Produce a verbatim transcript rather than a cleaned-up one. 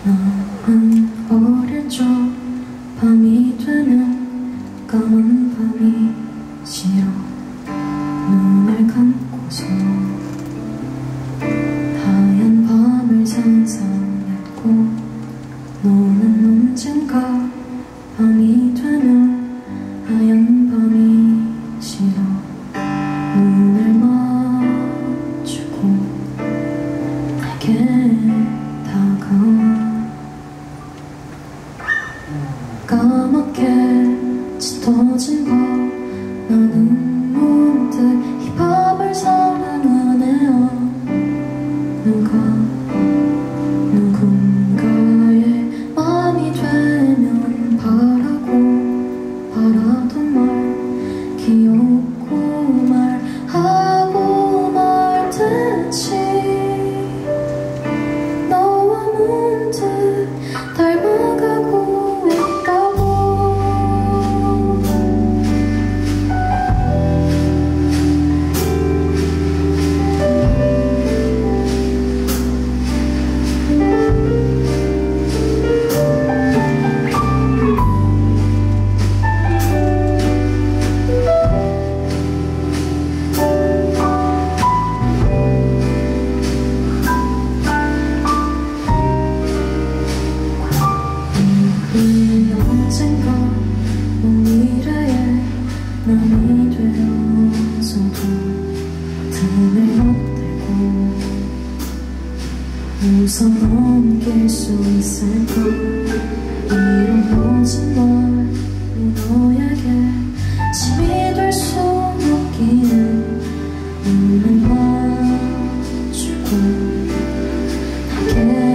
너는 어릴 적 밤이 되면 까만 밤이 싫어. 눈을 감고서 하얀 밤을 상상했고, 너는 언젠가 밤이 되면 하얀 밤이 싫어. 눈을 맞추고 내게 다가와. 까맣게 짙어진 밤, 나는 문득 이 밤을 사랑하네요. 누가 누군가의 맘이 되면 바라고 바라던 말, 귀엽고 말하고 말듯이 너와 문득 닮아가고 있다고. 언젠가 먼 미래에 남이 되어서도 등을 맞대고 웃어 넘길 수 있을까. 이런 모진 말 너에게 짐이 될 수 없기에 눈을 맞추고 내게